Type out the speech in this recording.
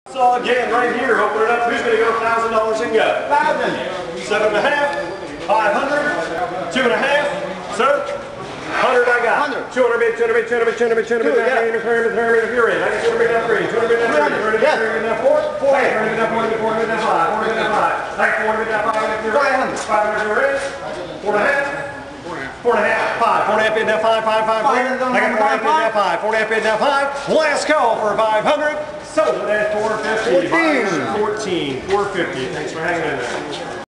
So again, right here, open it up. Who's going to go $1,000 and go? 7.5, 500, 2.5, sir. 100 I got. 200 bid, 200 bid, 200 bid, 200 bid, 200 bid, 200 bid, 200 bid, if you're in. I got 200 bid, now 3, 200 bid, now 3, 200 bid, 200 bid, now 4, 400 bid, now 4, 400 bid, now 5, 400 bid, now 5. I got 400 bid, now 5, if you're in. 500 you're in. 4.5. 4.5, 5, 4.5 bid, now 5, 5, 5, 4. I got 4.5 bid, now 5, 4.5 bid, now 5. Last call for 500. Sold at 450. 14. 450. Thanks for hanging in there.